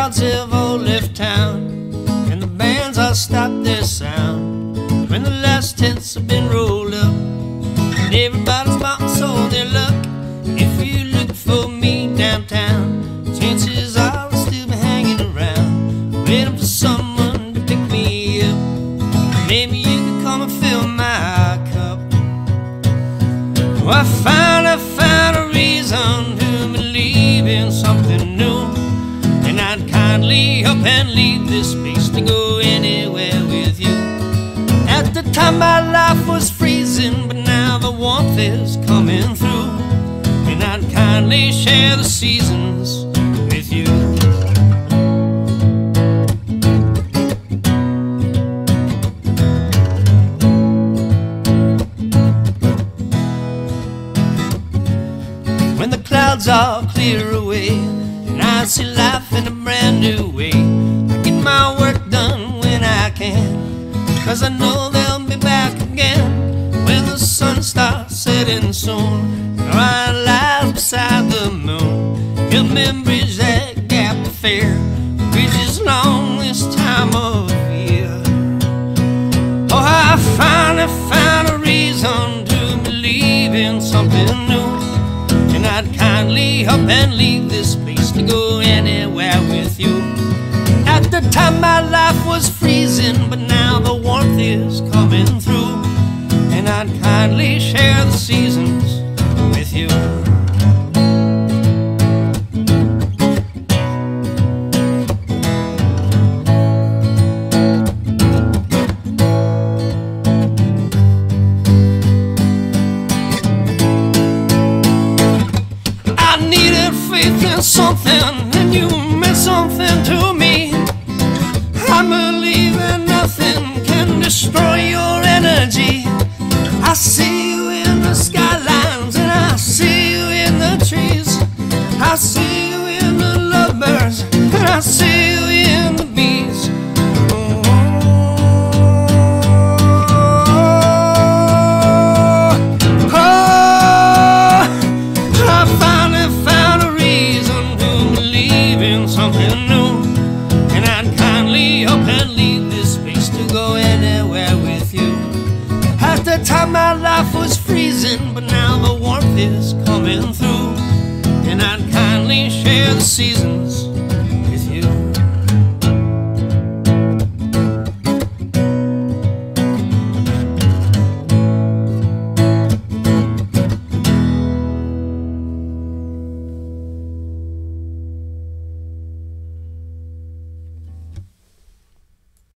crowds have all left town, and the bands all stopped their sound. When the last tents have been rolled up, and everybody's bought and sold their luck. If you look for me downtown, chances are I'll still be hanging around, waiting for someone to pick me up. Maybe you could come and fill my cup. Oh, I found a reason to believe in something new, and I'd kindly up and leave this space to go anywhere with you. At the time my life was freezing, but now the warmth is coming through, and I'd kindly share the seasons with you. When the clouds all clear away and I see life in a brand new way, I get my work done when I can, 'cause I know they'll be back again when the sun starts setting soon. Our lives beside the moon, help me bridge that gap to fear. Bridge is long this time of year. Oh, I finally found a reason to believe in something new, and I'd kindly up and leave this place to go anywhere with you. At the time my life was freezing, but now the warmth is coming through, and I'd kindly share the seasons with you. I needed faith in something, and you meant something to me. I believe that nothing can destroy your energy. I see you in the skylines, and I see you in the trees. I see you in the lovebirds, and I see you in the bees. I finally found a reason to believe in something new, and I'd kindly up and leave this space to go anywhere with you. At the time my life was freezing, but now the warmth is coming through, and I'd kindly share the sea.